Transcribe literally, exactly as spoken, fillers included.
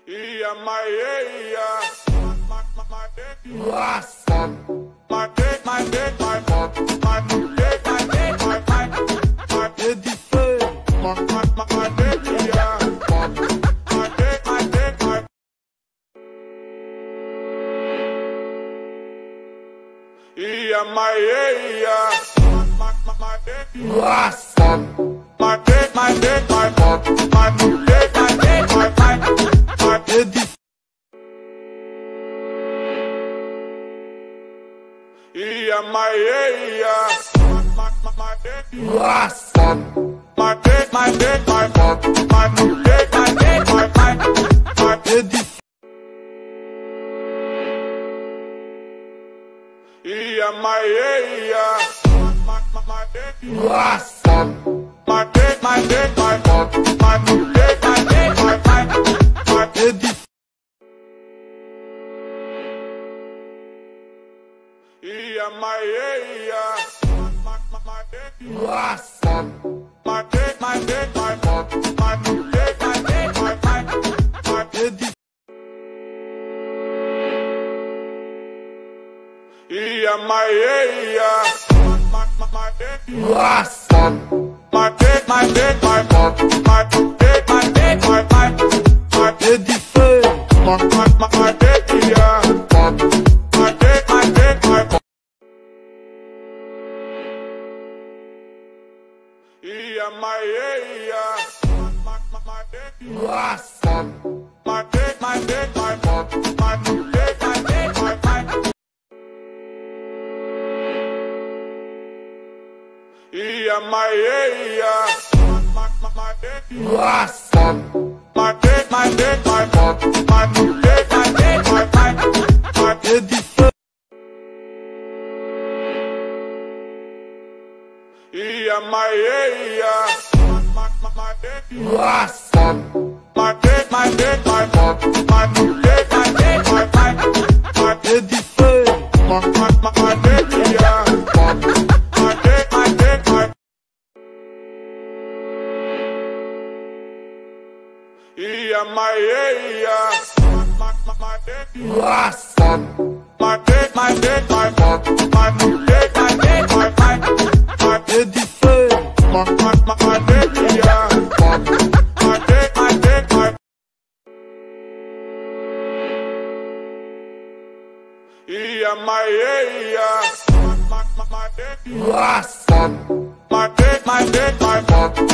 Yeah, my yeah, yeah. My, my, my dick, my my dick, my dick, my my my dick, my dick, my my my dick, my my my my dick, yeah. My dick, my dick, my yeah, my yeah, yeah. My my my dick, my dick, my dick, my my my dick, my dick, my my my dick. Yeah, my yeah, yeah. My my my dick, my dick, my dick, my my my dick, my dick, my my my dick. Yeah, my yeah, yeah. My my my dick, my dick, my dick, my my my dick, my dick, my my my dick. Yeah, my yeah, yeah. My my my dick, my dick, my dick, my my my dick, my dick, my my my dick. Yeah, my yeah, yeah. My my my dick, my dick, my dick, my my my dick, my dick, my my my dick. My my my my dick, yeah. My dick, my dick, my yeah, my yeah, yeah. My my my dick, my dick, my dick, my my my dick, my dick, my my. Yeah, my yeah, yeah. My my my dick, my dick, my dick, my my my dick, my dick, my my my dick. Yeah, my yeah, yeah. My my my dick, my dick, my dick, my my my dick, my dick, my my my dick. My my my my dick, yeah. My dick, my dick, my yeah, my yeah, yeah. My my my dick, my dick, my dick, my my my dick, my dick, my my my dick. My my my my dick, yeah. My dick, my dick, my yeah, my yeah, yeah. My my my dick, my dick, my dick, my my